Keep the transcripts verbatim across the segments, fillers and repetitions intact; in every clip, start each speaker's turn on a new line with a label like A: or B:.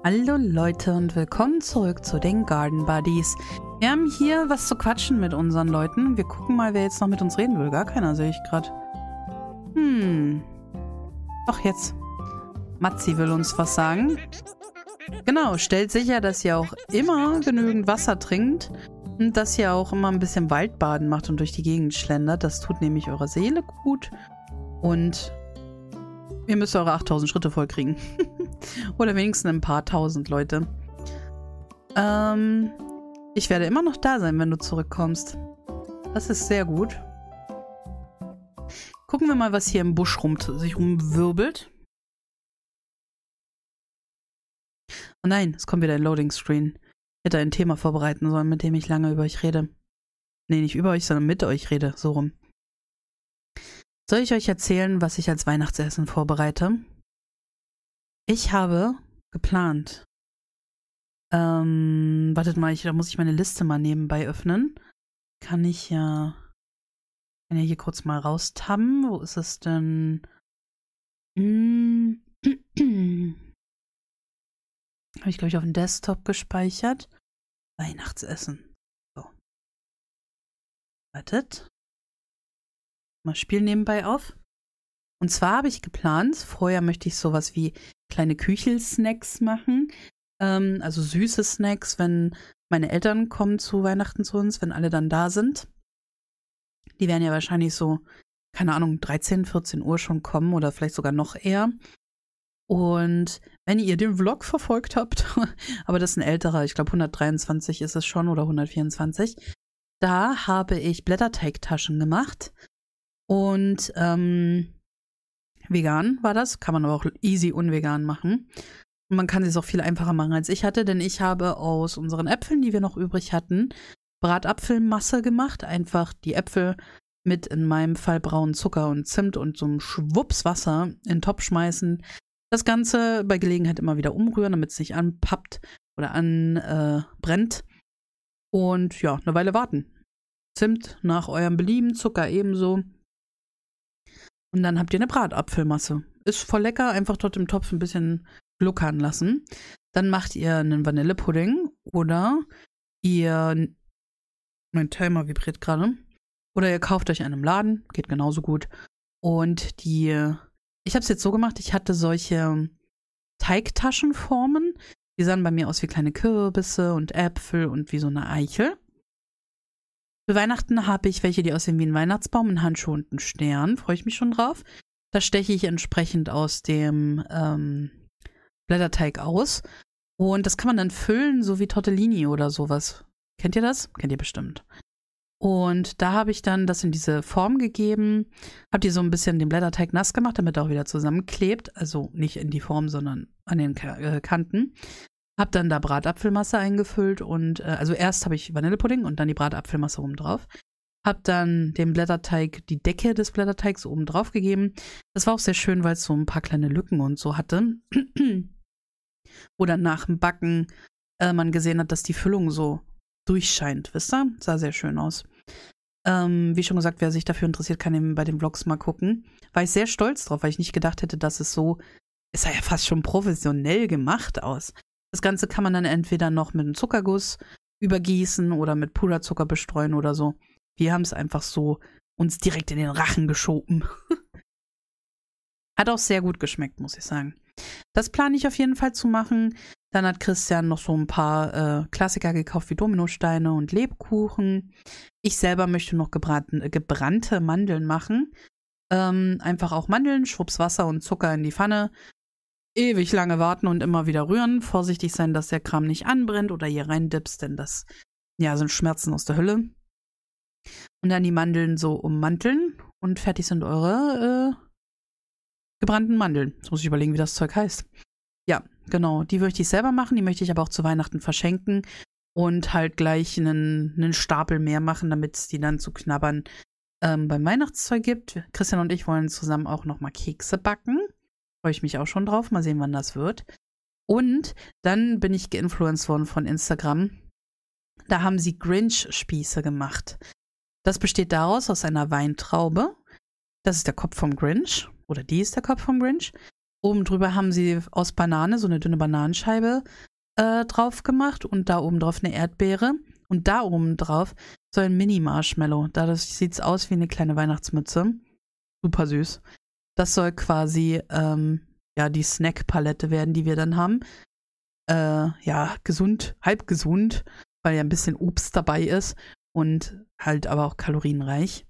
A: Hallo Leute und willkommen zurück zu den Garden Buddies. Wir haben hier was zu quatschen mit unseren Leuten. Wir gucken mal, wer jetzt noch mit uns reden will. Gar keiner, sehe ich gerade. Hm. Doch jetzt. Matzi will uns was sagen. Genau, stellt sicher, dass ihr auch immer genügend Wasser trinkt und dass ihr auch immer ein bisschen Waldbaden macht und durch die Gegend schlendert. Das tut nämlich eurer Seele gut und ihr müsst eure achttausend Schritte vollkriegen. Oder wenigstens ein paar tausend, Leute. Ähm, ich werde immer noch da sein, wenn du zurückkommst. Das ist sehr gut. Gucken wir mal, was hier im Busch rum, sich rumwirbelt. Oh nein, es kommt wieder ein Loading Screen. Ich hätte ein Thema vorbereiten sollen, mit dem ich lange über euch rede. Nee, nicht über euch, sondern mit euch rede. So rum. Soll ich euch erzählen, was ich als Weihnachtsessen vorbereite? Ich habe geplant. Ähm, wartet mal, ich, da muss ich meine Liste mal nebenbei öffnen. Kann ich ja, kann ja hier kurz mal raustabben. Wo ist es denn? Hm. Habe ich, glaube ich, auf dem Desktop gespeichert. Weihnachtsessen. So. Wartet. Mal Spiel nebenbei auf. Und zwar habe ich geplant, vorher möchte ich sowas wie kleine Küchelsnacks machen. Ähm, also süße Snacks, wenn meine Eltern kommen zu Weihnachten zu uns, wenn alle dann da sind. Die werden ja wahrscheinlich so, keine Ahnung, dreizehn, vierzehn Uhr schon kommen oder vielleicht sogar noch eher. Und wenn ihr den Vlog verfolgt habt, aber das ist ein älterer, ich glaube hundertdreiundzwanzig ist es schon oder hundertvierundzwanzig, da habe ich Blätterteigtaschen gemacht. Und ähm, vegan war das, kann man aber auch easy unvegan machen. Und man kann es auch viel einfacher machen, als ich hatte, denn ich habe aus unseren Äpfeln, die wir noch übrig hatten, Bratapfelmasse gemacht. Einfach die Äpfel mit in meinem Fall braunen Zucker und Zimt und so einem Schwupps Wasser in den Topf schmeißen. Das Ganze bei Gelegenheit immer wieder umrühren, damit es nicht anpappt oder anbrennt. Äh, und ja, eine Weile warten. Zimt nach eurem Belieben, Zucker ebenso. Und dann habt ihr eine Bratapfelmasse. Ist voll lecker, einfach dort im Topf ein bisschen gluckern lassen. Dann macht ihr einen Vanillepudding oder ihr, mein Timer vibriert gerade, oder ihr kauft euch einen im Laden, geht genauso gut. Und die, ich habe es jetzt so gemacht, ich hatte solche Teigtaschenformen, die sahen bei mir aus wie kleine Kürbisse und Äpfel und wie so eine Eichel. Für Weihnachten habe ich welche, die aussehen wie ein Weihnachtsbaum, einen Handschuh und einen Stern. Freue ich mich schon drauf. Da steche ich entsprechend aus dem ähm, Blätterteig aus. Und das kann man dann füllen, so wie Tortellini oder sowas. Kennt ihr das? Kennt ihr bestimmt. Und da habe ich dann das in diese Form gegeben. Habt ihr so ein bisschen den Blätterteig nass gemacht, damit er auch wieder zusammenklebt. Also nicht in die Form, sondern an den K- äh, Kanten. Hab dann da Bratapfelmasse eingefüllt und, äh, also erst habe ich Vanillepudding und dann die Bratapfelmasse oben drauf. Hab dann dem Blätterteig, die Decke des Blätterteigs oben drauf gegeben. Das war auch sehr schön, weil es so ein paar kleine Lücken und so hatte. Wo dann nach dem Backen äh, man gesehen hat, dass die Füllung so durchscheint, wisst ihr? Sah sehr schön aus. Ähm, wie schon gesagt, wer sich dafür interessiert, kann eben bei den Vlogs mal gucken. War ich sehr stolz drauf, weil ich nicht gedacht hätte, dass es so, es sah ja fast schon professionell gemacht aus. Das Ganze kann man dann entweder noch mit einem Zuckerguss übergießen oder mit Puderzucker bestreuen oder so. Wir haben es einfach so uns direkt in den Rachen geschoben. Hat auch sehr gut geschmeckt, muss ich sagen. Das plane ich auf jeden Fall zu machen. Dann hat Christian noch so ein paar äh, Klassiker gekauft wie Dominosteine und Lebkuchen. Ich selber möchte noch gebraten, äh, gebrannte Mandeln machen. Ähm, einfach auch Mandeln, Schwupps Wasser und Zucker in die Pfanne. Ewig lange warten und immer wieder rühren. Vorsichtig sein, dass der Kram nicht anbrennt oder hier reindippst, denn das ja, sind Schmerzen aus der Hölle. Und dann die Mandeln so ummanteln und fertig sind eure äh, gebrannten Mandeln. Jetzt muss ich überlegen, wie das Zeug heißt. Ja, genau. Die möchte ich selber machen, die möchte ich aber auch zu Weihnachten verschenken und halt gleich einen, einen Stapel mehr machen, damit es die dann zu knabbern ähm, beim Weihnachtszeug gibt. Christian und ich wollen zusammen auch nochmal Kekse backen. Freue ich mich auch schon drauf. Mal sehen, wann das wird. Und dann bin ich geinfluenced worden von Instagram. Da haben sie Grinch-Spieße gemacht. Das besteht daraus aus einer Weintraube. Das ist der Kopf vom Grinch. Oder die ist der Kopf vom Grinch. Oben drüber haben sie aus Banane so eine dünne Bananenscheibe äh, drauf gemacht und da oben drauf eine Erdbeere. Und da oben drauf so ein Mini-Marshmallow. Dadurch sieht es aus wie eine kleine Weihnachtsmütze. Super süß. Das soll quasi ähm, ja die Snack-Palette werden, die wir dann haben. Äh, ja, gesund, halb gesund, weil ja ein bisschen Obst dabei ist und halt aber auch kalorienreich.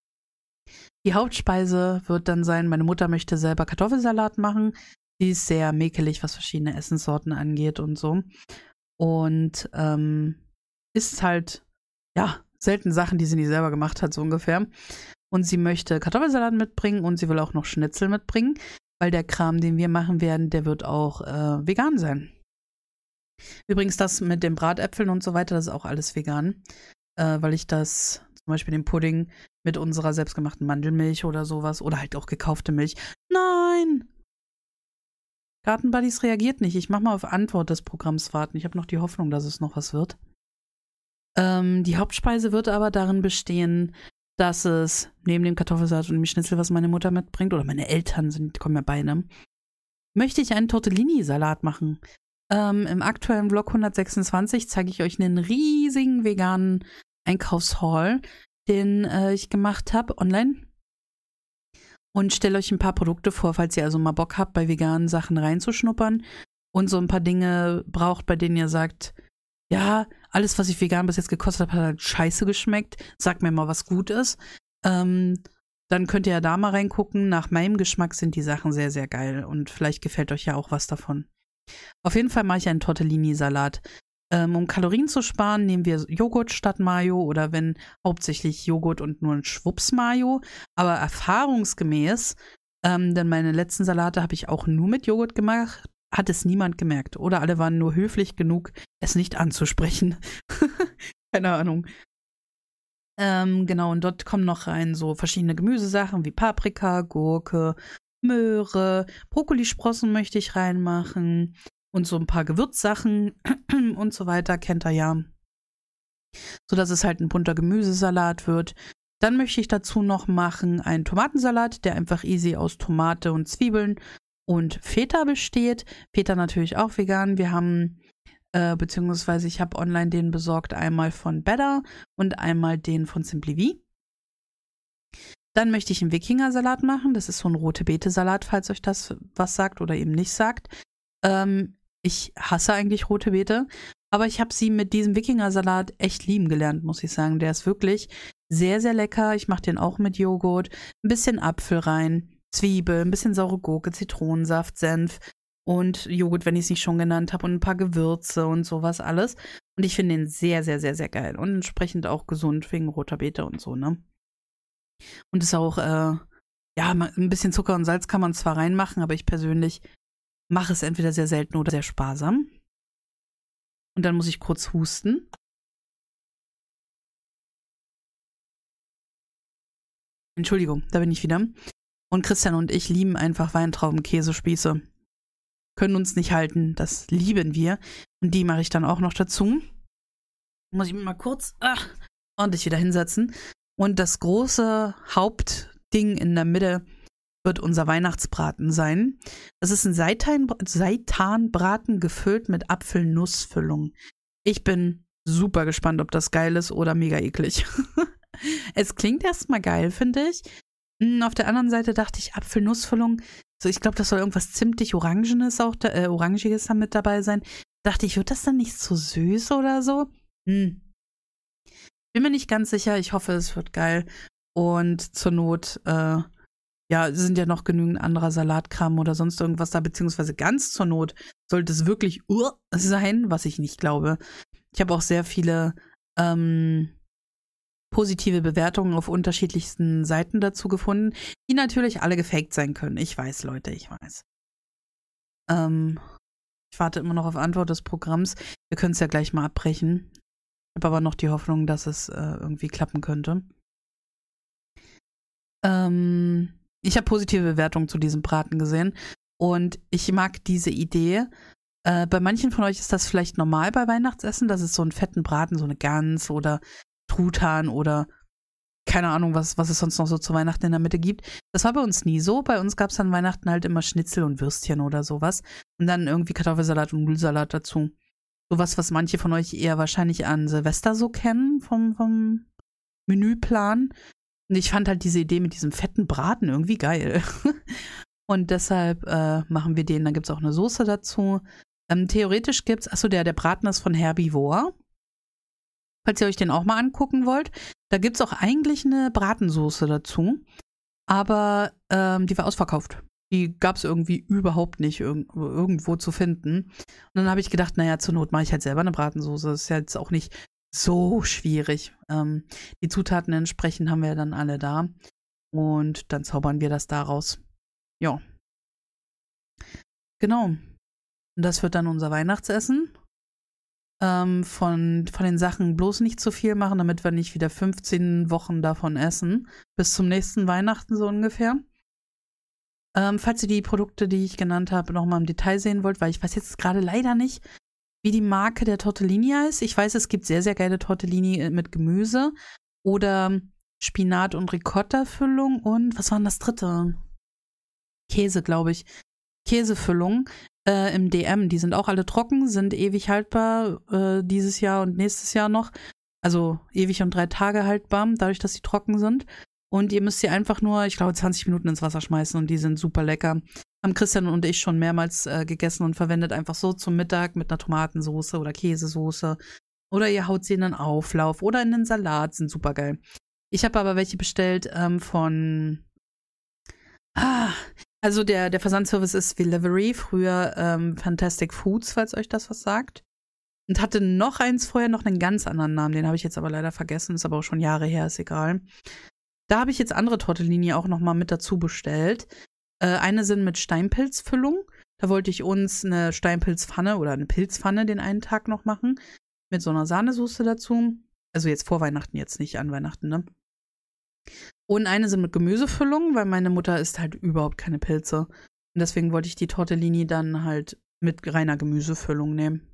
A: Die Hauptspeise wird dann sein, meine Mutter möchte selber Kartoffelsalat machen. Die ist sehr mäkelig, was verschiedene Essenssorten angeht und so. Und ähm, isst halt, ja, selten Sachen, die sie nicht selber gemacht hat, so ungefähr. Und sie möchte Kartoffelsalat mitbringen und sie will auch noch Schnitzel mitbringen, weil der Kram, den wir machen werden, der wird auch äh, vegan sein. Übrigens das mit den Bratäpfeln und so weiter, das ist auch alles vegan, äh, weil ich das, zum Beispiel den Pudding mit unserer selbstgemachten Mandelmilch oder sowas oder halt auch gekaufte Milch. Nein! Gartenbuddies reagiert nicht. Ich mach mal auf Antwort des Programms warten. Ich habe noch die Hoffnung, dass es noch was wird. Ähm, die Hauptspeise wird aber darin bestehen, dass es neben dem Kartoffelsalat und dem Schnitzel, was meine Mutter mitbringt, oder meine Eltern sind, kommen ja beide, möchte ich einen Tortellini-Salat machen. Ähm, im aktuellen Vlog hundertsechsundzwanzig zeige ich euch einen riesigen veganen Einkaufshaul, den äh, ich gemacht habe online. Und stelle euch ein paar Produkte vor, falls ihr also mal Bock habt, bei veganen Sachen reinzuschnuppern und so ein paar Dinge braucht, bei denen ihr sagt, ja, alles, was ich vegan bis jetzt gekostet habe, hat halt scheiße geschmeckt. Sagt mir mal, was gut ist. Ähm, dann könnt ihr ja da mal reingucken. Nach meinem Geschmack sind die Sachen sehr, sehr geil. Und vielleicht gefällt euch ja auch was davon. Auf jeden Fall mache ich einen Tortellini-Salat. Ähm, um Kalorien zu sparen, nehmen wir Joghurt statt Mayo oder wenn hauptsächlich Joghurt und nur ein Schwupps Mayo. Aber erfahrungsgemäß, ähm, denn meine letzten Salate habe ich auch nur mit Joghurt gemacht, hat es niemand gemerkt. Oder alle waren nur höflich genug, es nicht anzusprechen. Keine Ahnung. Ähm, genau, und dort kommen noch rein so verschiedene Gemüsesachen wie Paprika, Gurke, Möhre, Brokkolisprossen möchte ich reinmachen und so ein paar Gewürzsachen und so weiter, kennt ihr ja. So dass es halt ein bunter Gemüsesalat wird. Dann möchte ich dazu noch machen einen Tomatensalat, der einfach easy aus Tomate und Zwiebeln und Feta besteht. Feta natürlich auch vegan. Wir haben, äh, beziehungsweise ich habe online den besorgt, einmal von Better und einmal den von Simply V. Dann möchte ich einen Wikinger-Salat machen. Das ist so ein Rote-Beete-Salat, falls euch das was sagt oder eben nicht sagt. Ähm, ich hasse eigentlich rote Beete, aber ich habe sie mit diesem Wikinger-Salat echt lieben gelernt, muss ich sagen. Der ist wirklich sehr, sehr lecker. Ich mache den auch mit Joghurt, ein bisschen Apfel rein, Zwiebel, ein bisschen saure Gurke, Zitronensaft, Senf und Joghurt, wenn ich es nicht schon genannt habe, und ein paar Gewürze und sowas alles. Und ich finde den sehr, sehr, sehr, sehr geil und entsprechend auch gesund wegen roter Beete und so, ne? Und ist auch, äh, ja, ein bisschen Zucker und Salz kann man zwar reinmachen, aber ich persönlich mache es entweder sehr selten oder sehr sparsam. Und dann muss ich kurz husten. Entschuldigung, da bin ich wieder. Und Christian und ich lieben einfach Weintrauben-Käsespieße. Können uns nicht halten, das lieben wir. Und die mache ich dann auch noch dazu. Muss ich mir mal kurz ach, ordentlich wieder hinsetzen. Und das große Hauptding in der Mitte wird unser Weihnachtsbraten sein. Das ist ein Seitan, Seitanbraten gefüllt mit Apfelnussfüllung. Ich bin super gespannt, ob das geil ist oder mega eklig. Es klingt erstmal geil, finde ich. Auf der anderen Seite dachte ich, Apfelnussfüllung, so ich glaube, das soll irgendwas zimtig Orangenes auch, da, äh, Orangiges da mit dabei sein. Dachte ich, wird das dann nicht so süß oder so? Hm. Bin mir nicht ganz sicher. Ich hoffe, es wird geil. Und zur Not, äh, ja, sind ja noch genügend anderer Salatkram oder sonst irgendwas da, beziehungsweise ganz zur Not sollte es wirklich uh, sein, was ich nicht glaube. Ich habe auch sehr viele ähm, positive Bewertungen auf unterschiedlichsten Seiten dazu gefunden, die natürlich alle gefaked sein können. Ich weiß, Leute, ich weiß. Ähm, ich warte immer noch auf Antwort des Programms. Wir können es ja gleich mal abbrechen. Ich habe aber noch die Hoffnung, dass es äh, irgendwie klappen könnte. Ähm, ich habe positive Bewertungen zu diesem Braten gesehen und ich mag diese Idee. Äh, bei manchen von euch ist das vielleicht normal bei Weihnachtsessen, dass es so einen fetten Braten, so eine Gans oder Truthahn oder keine Ahnung, was, was es sonst noch so zu Weihnachten in der Mitte gibt. Das war bei uns nie so. Bei uns gab es an Weihnachten halt immer Schnitzel und Würstchen oder sowas. Und dann irgendwie Kartoffelsalat und Nudelsalat dazu. Sowas, was manche von euch eher wahrscheinlich an Silvester so kennen vom, vom Menüplan. Und ich fand halt diese Idee mit diesem fetten Braten irgendwie geil. Und deshalb äh, machen wir den. Dann gibt es auch eine Soße dazu. Ähm, theoretisch gibt es, achso, der, der Braten ist von Herbivore. Falls ihr euch den auch mal angucken wollt. Da gibt es auch eigentlich eine Bratensoße dazu. Aber ähm, die war ausverkauft. Die gab es irgendwie überhaupt nicht irg irgendwo zu finden. Und dann habe ich gedacht, naja, zur Not mache ich halt selber eine Bratensoße. Das ist ja jetzt auch nicht so schwierig. Ähm, die Zutaten entsprechend haben wir ja dann alle da. Und dann zaubern wir das daraus. Ja. Genau. Und das wird dann unser Weihnachtsessen. Ähm, von, von den Sachen bloß nicht zu viel machen, damit wir nicht wieder fünfzehn Wochen davon essen. Bis zum nächsten Weihnachten so ungefähr. Ähm, falls ihr die Produkte, die ich genannt habe, nochmal im Detail sehen wollt, weil ich weiß jetzt gerade leider nicht, wie die Marke der Tortellini ist. Ich weiß, es gibt sehr, sehr geile Tortellini mit Gemüse oder Spinat- und Ricotta-Füllung und was war denn das dritte? Käse, glaube ich. Käsefüllung äh, im D M. Die sind auch alle trocken, sind ewig haltbar äh, dieses Jahr und nächstes Jahr noch. Also ewig und drei Tage haltbar, dadurch, dass sie trocken sind. Und ihr müsst sie einfach nur, ich glaube, zwanzig Minuten ins Wasser schmeißen und die sind super lecker. Haben Christian und ich schon mehrmals äh, gegessen und verwendet einfach so zum Mittag mit einer Tomatensoße oder Käsesoße. Oder ihr haut sie in einen Auflauf oder in den Salat, sind super geil. Ich habe aber welche bestellt ähm, von ah, also der, der Versandservice ist Delivery, früher ähm, Fantastic Foods, falls euch das was sagt. Und hatte noch eins vorher, noch einen ganz anderen Namen, den habe ich jetzt aber leider vergessen, ist aber auch schon Jahre her, ist egal. Da habe ich jetzt andere Tortellini auch nochmal mit dazu bestellt. Äh, eine sind mit Steinpilzfüllung. Da wollte ich uns eine Steinpilzpfanne oder eine Pilzpfanne den einen Tag noch machen. Mit so einer Sahnesoße dazu. Also jetzt vor Weihnachten, jetzt nicht an Weihnachten, ne? Und eine sind mit Gemüsefüllung, weil meine Mutter isst halt überhaupt keine Pilze. Und deswegen wollte ich die Tortellini dann halt mit reiner Gemüsefüllung nehmen.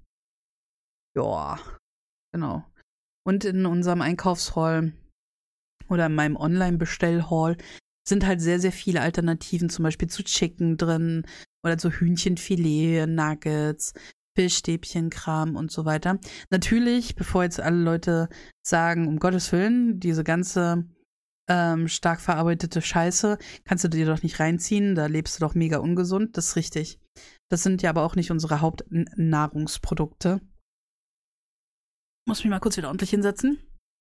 A: Ja, genau. Und in unserem Einkaufshall oder in meinem Online-Bestell-Hall sind halt sehr, sehr viele Alternativen, zum Beispiel zu Chicken drin oder zu Hühnchenfilet, Nuggets, Fischstäbchenkram und so weiter. Natürlich, bevor jetzt alle Leute sagen, um Gottes Willen, diese ganze ähm, stark verarbeitete Scheiße kannst du dir doch nicht reinziehen, da lebst du doch mega ungesund, das ist richtig. Das sind ja aber auch nicht unsere Hauptnahrungsprodukte. Muss mich mal kurz wieder ordentlich hinsetzen.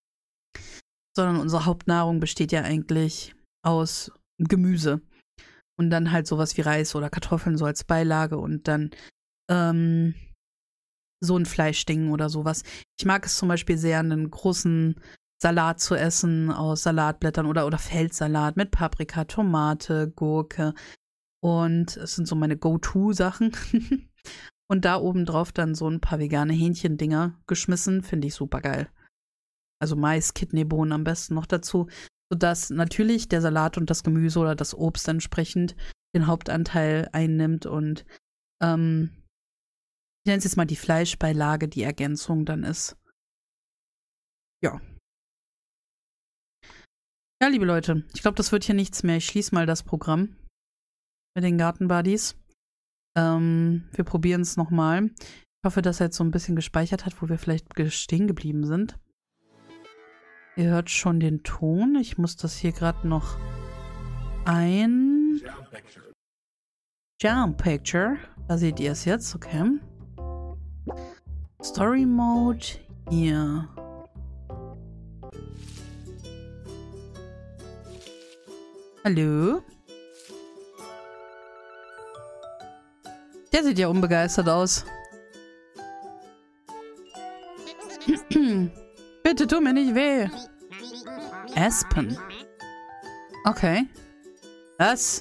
A: Sondern unsere Hauptnahrung besteht ja eigentlich aus Gemüse. Und dann halt sowas wie Reis oder Kartoffeln so als Beilage und dann ähm, so ein Fleischding oder sowas. Ich mag es zum Beispiel sehr, einen großen Salat zu essen aus Salatblättern oder, oder Feldsalat mit Paprika, Tomate, Gurke. Und es sind so meine Go-To-Sachen. Und da oben drauf dann so ein paar vegane Hähnchendinger geschmissen, finde ich super geil. Also Mais, Kidneybohnen am besten noch dazu, sodass natürlich der Salat und das Gemüse oder das Obst entsprechend den Hauptanteil einnimmt und ähm, ich nenne es jetzt mal die Fleischbeilage, die Ergänzung dann ist. Ja. Ja, liebe Leute, ich glaube, das wird hier nichts mehr. Ich schließe mal das Programm mit den Gartenbuddies. Ähm, wir probieren es nochmal. Ich hoffe, dass er jetzt so ein bisschen gespeichert hat, wo wir vielleicht stehen geblieben sind. Ihr hört schon den Ton. Ich muss das hier gerade noch ein... Jump Picture. Da seht ihr es jetzt, okay. Story Mode hier. Hallo? Der sieht ja unbegeistert aus. Bitte tu mir nicht weh. Aspen. Okay. Was?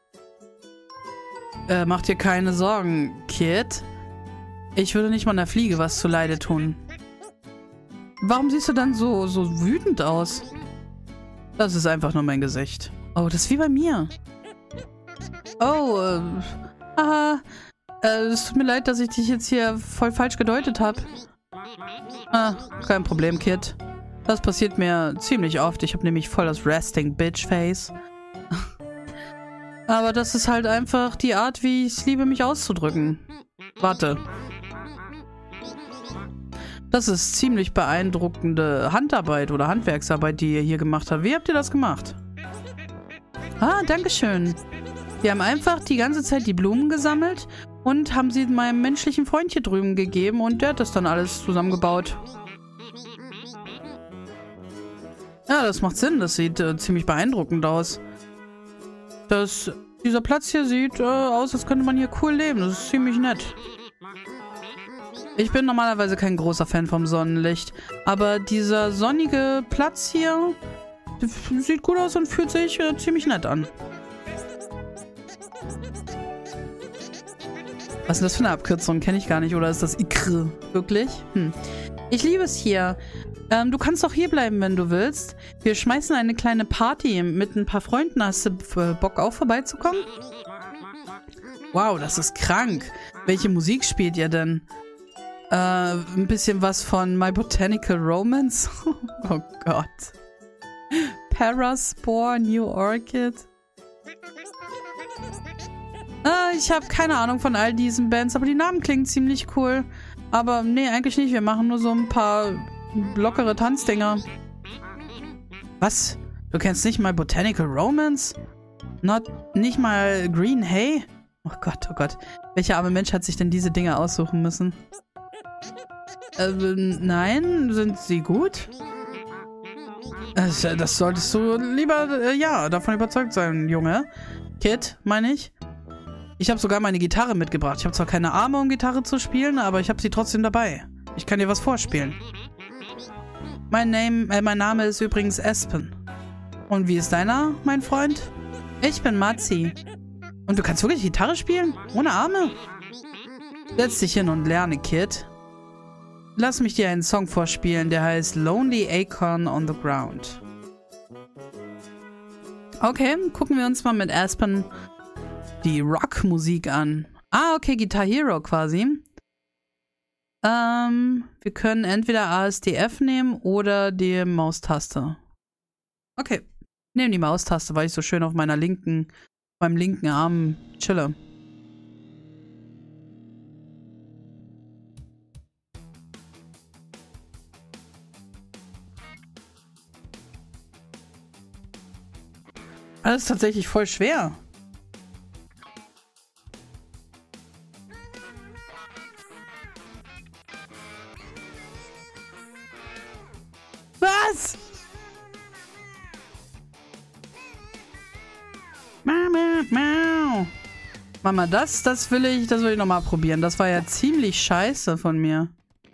A: Äh, mach dir keine Sorgen, Kid. Ich würde nicht mal einer Fliege was zuleide tun. Warum siehst du dann so, so wütend aus? Das ist einfach nur mein Gesicht. Oh, das ist wie bei mir. Oh, äh, haha. Äh, es tut mir leid, dass ich dich jetzt hier voll falsch gedeutet habe. Ah, kein Problem, Kid. Das passiert mir ziemlich oft. Ich habe nämlich voll das Resting Bitch Face. Aber das ist halt einfach die Art, wie ich es liebe, mich auszudrücken. Warte. Das ist ziemlich beeindruckende Handarbeit oder Handwerksarbeit, die ihr hier gemacht habt. Wie habt ihr das gemacht? Ah, dankeschön. Wir haben einfach die ganze Zeit die Blumen gesammelt und haben sie meinem menschlichen Freund hier drüben gegeben und der hat das dann alles zusammengebaut. Ja, das macht Sinn. Das sieht äh, ziemlich beeindruckend aus. Das, dieser Platz hier sieht äh, aus, als könnte man hier cool leben. Das ist ziemlich nett. Ich bin normalerweise kein großer Fan vom Sonnenlicht, aber dieser sonnige Platz hier sieht gut aus und fühlt sich äh, ziemlich nett an. Was ist das für eine Abkürzung? Kenne ich gar nicht. Oder ist das I K R? Wirklich? Hm. Ich liebe es hier. Ähm, du kannst doch hier bleiben, wenn du willst. Wir schmeißen eine kleine Party mit ein paar Freunden. Hast du äh, Bock, auch vorbeizukommen? Wow, das ist krank. Welche Musik spielt ihr denn? Äh, ein bisschen was von My Botanical Romance? Oh Gott. Paraspore, New Orchid. Äh, ich habe keine Ahnung von all diesen Bands, aber die Namen klingen ziemlich cool. Aber nee, eigentlich nicht. Wir machen nur so ein paar lockere Tanzdinger. Was? Du kennst nicht mal Botanical Romance? Not, nicht mal Green Hay? Oh Gott, oh Gott. Welcher arme Mensch hat sich denn diese Dinge aussuchen müssen? Äh, nein? Sind sie gut? Das, das solltest du lieber, äh, ja, davon überzeugt sein, Junge. Kid, meine ich. Ich habe sogar meine Gitarre mitgebracht. Ich habe zwar keine Arme, um Gitarre zu spielen, aber ich habe sie trotzdem dabei. Ich kann dir was vorspielen. Mein, Name, äh, mein Name ist übrigens Aspen. Und wie ist deiner, mein Freund? Ich bin Matzi. Und du kannst wirklich Gitarre spielen? Ohne Arme? Setz dich hin und lerne, Kid. Lass mich dir einen Song vorspielen, der heißt Lonely Acorn on the Ground. Okay, gucken wir uns mal mit Aspen die Rockmusik an. Ah, okay, Guitar Hero quasi. Ähm, wir können entweder A S D F nehmen oder die Maustaste. Okay, nehmen die Maustaste, weil ich so schön auf meiner linken, meinem linken Arm chille. Das ist tatsächlich voll schwer. Was? Mama, Mama, das, das will ich, das will ich nochmal probieren. Das war ja ziemlich scheiße von mir.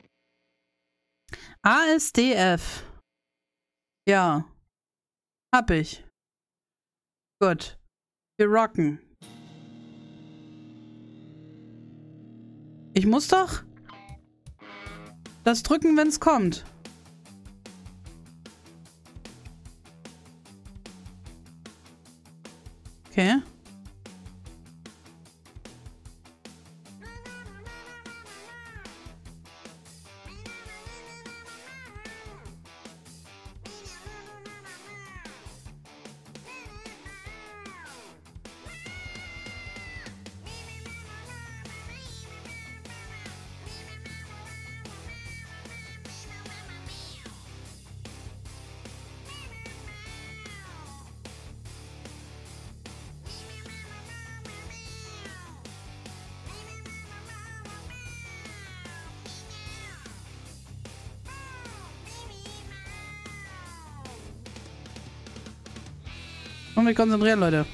A: A S D F. Ja. Hab ich. Gut. Wir rocken. Ich muss doch das drücken, wenn es kommt. Okay. Und mich konzentrieren, Leute.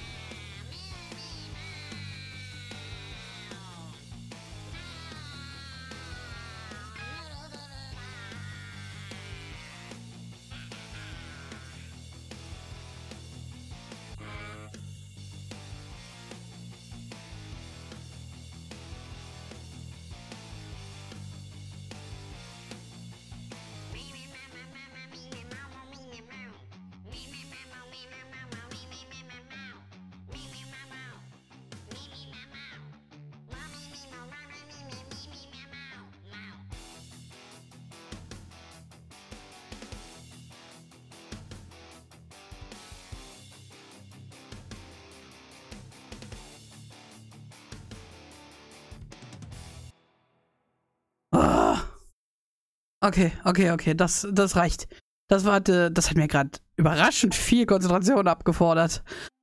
A: Okay, okay, okay, das, das reicht. Das war, das hat mir gerade überraschend viel Konzentration abgefordert.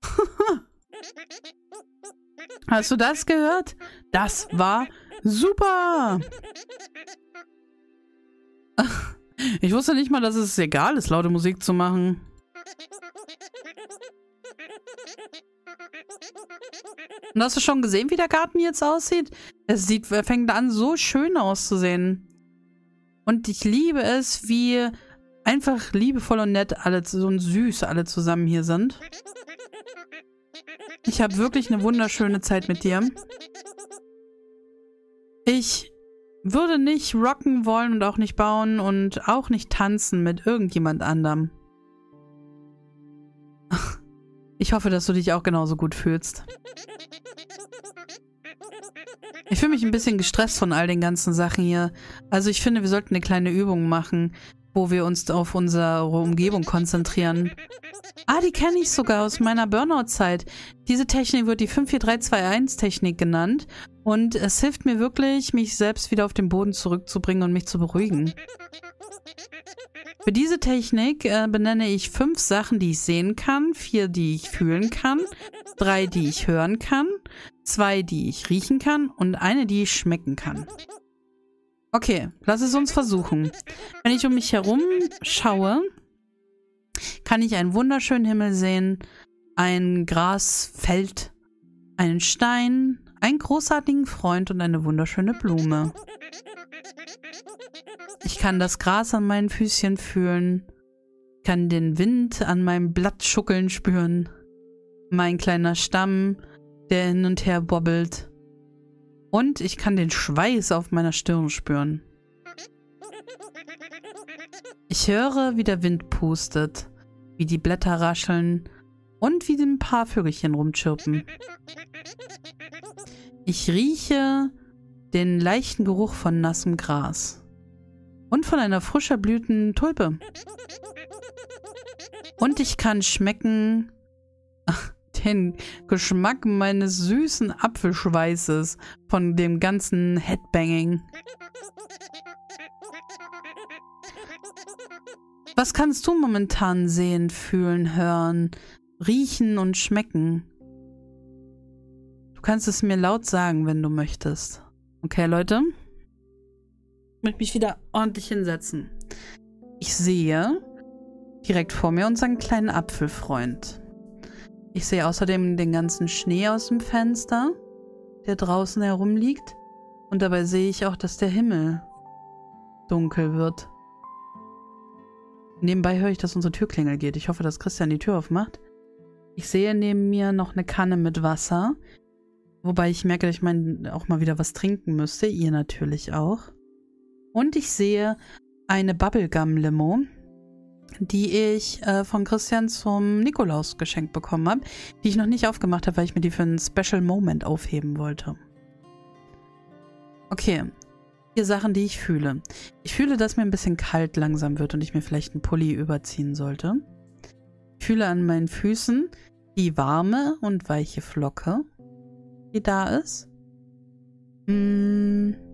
A: Hast du das gehört? Das war super. Ich wusste nicht mal, dass es egal ist, laute Musik zu machen. Und hast du schon gesehen, wie der Garten jetzt aussieht? Es sieht, er fängt an, so schön auszusehen. Und ich liebe es, wie einfach liebevoll und nett alle, so und süß alle zusammen hier sind. Ich habe wirklich eine wunderschöne Zeit mit dir. Ich würde nicht rocken wollen und auch nicht bauen und auch nicht tanzen mit irgendjemand anderem. Ich hoffe, dass du dich auch genauso gut fühlst. Ich fühle mich ein bisschen gestresst von all den ganzen Sachen hier. Also ich finde, wir sollten eine kleine Übung machen, wo wir uns auf unsere Umgebung konzentrieren. Ah, die kenne ich sogar aus meiner Burnout-Zeit. Diese Technik wird die fünf vier drei zwei eins Technik genannt. Und es hilft mir wirklich, mich selbst wieder auf den Boden zurückzubringen und mich zu beruhigen. Für diese Technik äh, benenne ich fünf Sachen, die ich sehen kann, vier, die ich fühlen kann, drei, die ich hören kann, zwei, die ich riechen kann und eine, die ich schmecken kann. Okay, lass es uns versuchen. Wenn ich um mich herum schaue, kann ich einen wunderschönen Himmel sehen, ein Grasfeld, einen Stein, einen großartigen Freund und eine wunderschöne Blume. Ich kann das Gras an meinen Füßchen fühlen, kann den Wind an meinem Blattschuckeln spüren, mein kleiner Stamm, der hin und her bobbelt. Und ich kann den Schweiß auf meiner Stirn spüren. Ich höre, wie der Wind pustet, wie die Blätter rascheln und wie ein paar Vögelchen rumchirpen. Ich rieche den leichten Geruch von nassem Gras und von einer frisch erblühten Tulpe. Und ich kann schmecken ach, den Geschmack meines süßen Apfelschweißes von dem ganzen Headbanging. Was kannst du momentan sehen, fühlen, hören, riechen und schmecken? Du kannst es mir laut sagen, wenn du möchtest. Okay, Leute? Ich möchte mich wieder ordentlich hinsetzen. Ich sehe direkt vor mir unseren kleinen Apfelfreund. Ich sehe außerdem den ganzen Schnee aus dem Fenster, der draußen herumliegt. Und dabei sehe ich auch, dass der Himmel dunkel wird. Nebenbei höre ich, dass unsere Türklingel geht. Ich hoffe, dass Christian die Tür aufmacht. Ich sehe neben mir noch eine Kanne mit Wasser. Wobei ich merke, dass ich mein, auch mal wieder was trinken müsste. Ihr natürlich auch. Und ich sehe eine Bubblegum-Limo, die ich äh, von Christian zum Nikolaus geschenkt bekommen habe, die ich noch nicht aufgemacht habe, weil ich mir die für einen Special Moment aufheben wollte. Okay, vier Sachen, die ich fühle. Ich fühle, dass mir ein bisschen kalt langsam wird und ich mir vielleicht einen Pulli überziehen sollte. Ich fühle an meinen Füßen die warme und weiche Flocke, die da ist. Hm.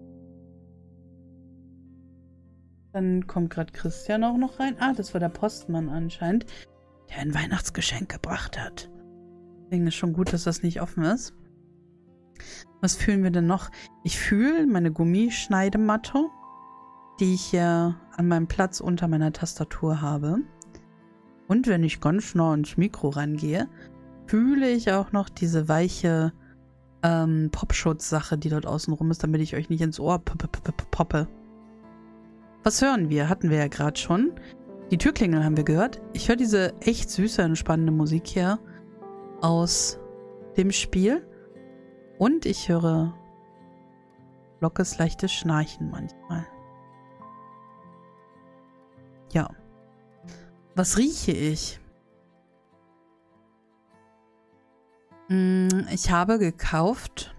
A: Dann kommt gerade Christian auch noch rein. Ah, das war der Postmann anscheinend, der ein Weihnachtsgeschenk gebracht hat. Deswegen ist schon gut, dass das nicht offen ist. Was fühlen wir denn noch? Ich fühle meine Gummischneidematte, die ich hier an meinem Platz unter meiner Tastatur habe. Und wenn ich ganz nah ans Mikro rangehe, fühle ich auch noch diese weiche ähm, Popschutz-Sache, die dort außen rum ist, damit ich euch nicht ins Ohr poppe. Was hören wir? Hatten wir ja gerade schon. Die Türklingel haben wir gehört. Ich höre diese echt süße, entspannende Musik hier aus dem Spiel. Und ich höre Lockes leichtes Schnarchen manchmal. Ja. Was rieche ich? Ich habe gekauft,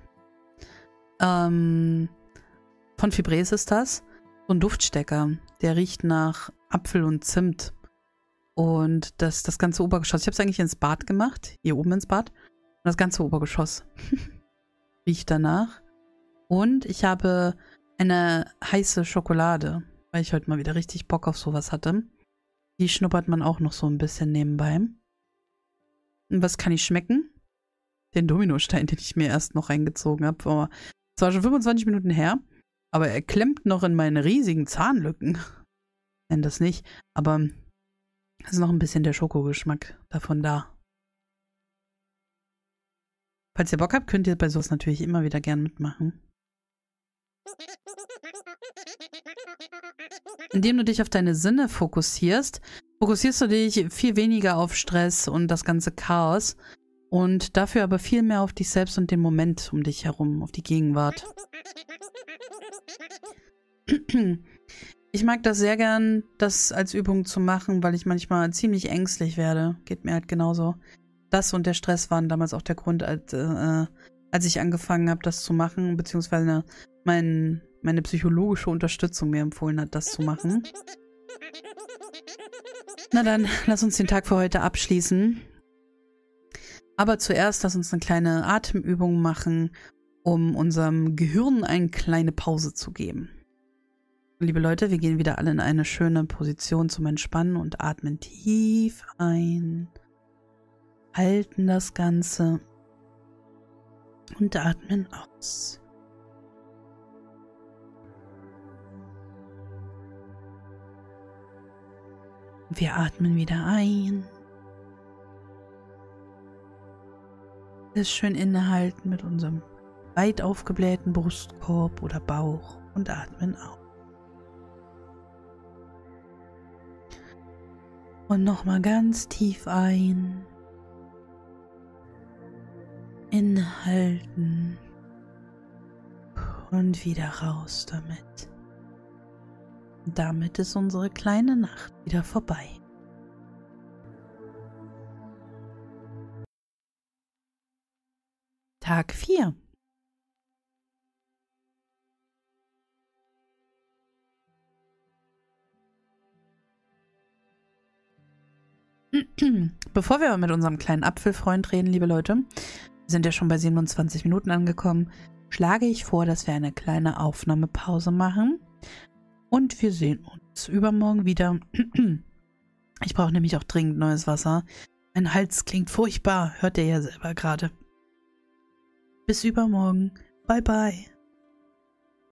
A: ähm, von Febreze ist das, so ein Duftstecker. Der riecht nach Apfel und Zimt. Und das, das ganze Obergeschoss, ich habe es eigentlich ins Bad gemacht, hier oben ins Bad. Und das ganze Obergeschoss riecht danach. Und ich habe eine heiße Schokolade weil ich heute mal wieder richtig Bock auf sowas hatte. Die schnuppert man auch noch so ein bisschen nebenbei. Und was kann ich schmecken? Den Dominostein, den ich mir erst noch reingezogen habe. Oh, das war schon fünfundzwanzig Minuten her, aber er klemmt noch in meine riesigen Zahnlücken. Ich nenne das nicht, aber es ist noch ein bisschen der Schokogeschmack davon da. Falls ihr Bock habt, könnt ihr bei sowas natürlich immer wieder gern mitmachen. Indem du dich auf deine Sinne fokussierst, fokussierst du dich viel weniger auf Stress und das ganze Chaos und dafür aber viel mehr auf dich selbst und den Moment um dich herum, auf die Gegenwart. Ich mag das sehr gern, das als Übung zu machen, weil ich manchmal ziemlich ängstlich werde. Geht mir halt genauso. Das und der Stress waren damals auch der Grund, als, äh, als ich angefangen habe, das zu machen, beziehungsweise mein, meine psychologische Unterstützung mir empfohlen hat, das zu machen. Na dann, lass uns den Tag für heute abschließen. Aber zuerst lass uns eine kleine Atemübung machen, um unserem Gehirn eine kleine Pause zu geben. Liebe Leute, wir gehen wieder alle in eine schöne Position zum Entspannen und atmen tief ein. Halten das Ganze und atmen aus. Wir atmen wieder ein. Das schön innehalten mit unserem weit aufgeblähten Brustkorb oder Bauch und atmen aus. Und nochmal ganz tief ein. Inhalten und wieder raus damit. Und damit ist unsere kleine Nacht wieder vorbei. Tag vier. Bevor wir mit unserem kleinen Apfelfreund reden, liebe Leute, wir sind ja schon bei siebenundzwanzig Minuten angekommen, schlage ich vor, dass wir eine kleine Aufnahmepause machen und wir sehen uns übermorgen wieder. Ich brauche nämlich auch dringend neues Wasser. Mein Hals klingt furchtbar, hört ihr ja selber gerade. Bis übermorgen. Bye bye.